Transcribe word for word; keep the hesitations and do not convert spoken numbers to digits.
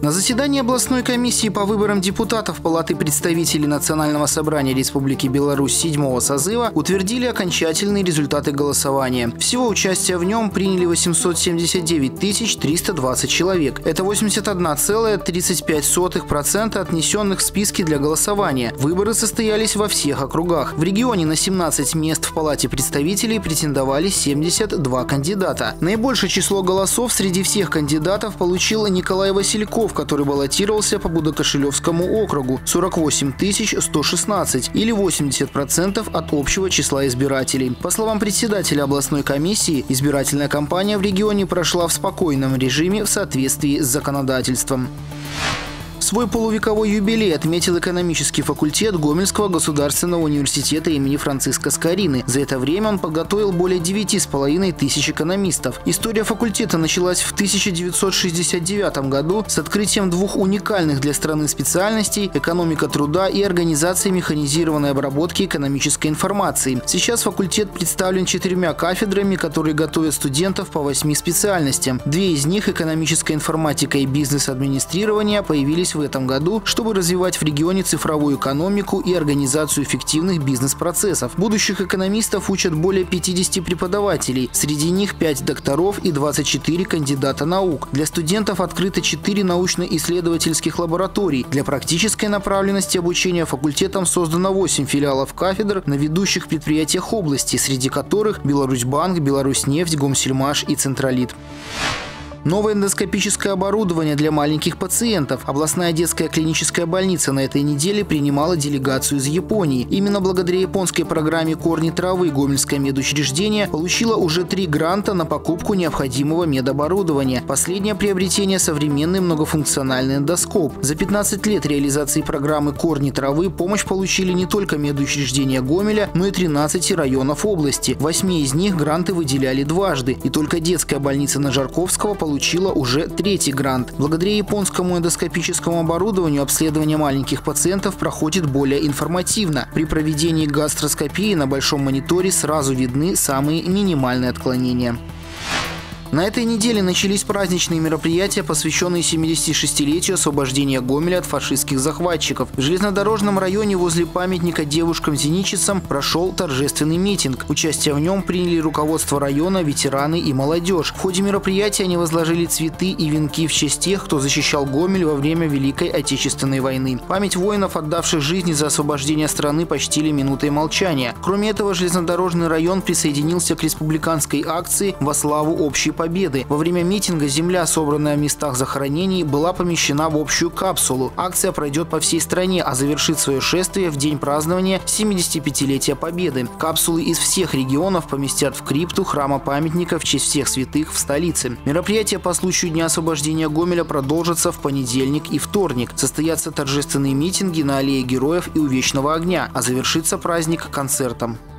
На заседании областной комиссии по выборам депутатов Палаты представителей Национального собрания Республики Беларусь седьмого созыва утвердили окончательные результаты голосования. Всего участие в нем приняли восемьсот семьдесят девять тысяч триста двадцать человек. Это восемьдесят одна целая тридцать пять сотых процента отнесенных в списки для голосования. Выборы состоялись во всех округах. В регионе на семнадцать мест в Палате представителей претендовали семьдесят два кандидата. Наибольшее число голосов среди всех кандидатов получил Николай Васильков, который баллотировался по Будокошелевскому округу – сорок восемь тысяч сто шестнадцать или восемьдесят процентов от общего числа избирателей. По словам председателя областной комиссии, избирательная кампания в регионе прошла в спокойном режиме в соответствии с законодательством. Свой полувековой юбилей отметил экономический факультет Гомельского государственного университета имени Франциска Скорины. За это время он подготовил более девяти с половиной тысяч экономистов. История факультета началась в тысяча девятьсот шестьдесят девятом году с открытием двух уникальных для страны специальностей – экономика труда и организация механизированной обработки экономической информации. Сейчас факультет представлен четырьмя кафедрами, которые готовят студентов по восьми специальностям. Две из них – экономическая информатика и бизнес-администрирование – появились в этом году, чтобы развивать в регионе цифровую экономику и организацию эффективных бизнес-процессов. Будущих экономистов учат более пятидесяти преподавателей. Среди них пять докторов и двадцать четыре кандидата наук. Для студентов открыто четыре научно-исследовательских лабораторий. Для практической направленности обучения факультетом создано восемь филиалов кафедр на ведущих предприятиях области, среди которых Беларусьбанк, Беларуснефть, Гомсельмаш и Централит. Новое эндоскопическое оборудование для маленьких пациентов. Областная детская клиническая больница на этой неделе принимала делегацию из Японии. Именно благодаря японской программе «Корни травы» Гомельское медучреждение получило уже три гранта на покупку необходимого медоборудования. Последнее приобретение – современный многофункциональный эндоскоп. За пятнадцать лет реализации программы «Корни травы» помощь получили не только медучреждения Гомеля, но и тринадцати районов области. В восьми из них гранты выделяли дважды. И только детская больница на Жарковского получила получила уже третий грант. Благодаря японскому эндоскопическому оборудованию обследование маленьких пациентов проходит более информативно. При проведении гастроскопии на большом мониторе сразу видны самые минимальные отклонения. На этой неделе начались праздничные мероприятия, посвященные семидесятишестилетию освобождения Гомеля от фашистских захватчиков. В железнодорожном районе возле памятника девушкам-зенитчицам прошел торжественный митинг. Участие в нем приняли руководство района, ветераны и молодежь. В ходе мероприятия они возложили цветы и венки в честь тех, кто защищал Гомель во время Великой Отечественной войны. Память воинов, отдавших жизни за освобождение страны, почтили минутой молчания. Кроме этого, железнодорожный район присоединился к республиканской акции во славу общей победы. Победы. Во время митинга земля, собранная в местах захоронений, была помещена в общую капсулу. Акция пройдет по всей стране, а завершит свое шествие в день празднования семидесятипятилетия Победы. Капсулы из всех регионов поместят в крипту храма-памятника в честь всех святых в столице. Мероприятия по случаю Дня освобождения Гомеля продолжатся в понедельник и вторник. Состоятся торжественные митинги на аллее Героев и у Вечного огня, а завершится праздник концертом.